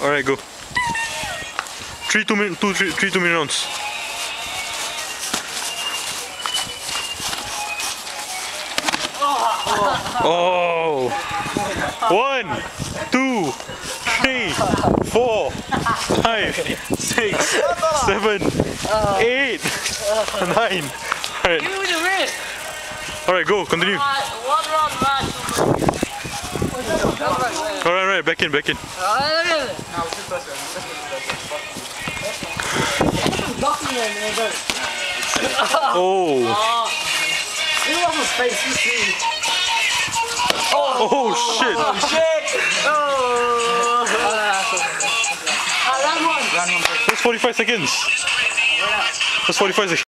Alright, go. 3 2-minute rounds. Oh! 1, 2, 3, 4, 5, 6, 7, 8, 9. Alright. Alright, go, continue. Alright, back in. Oh! Oh shit! That's 45 seconds. That's 45 seconds.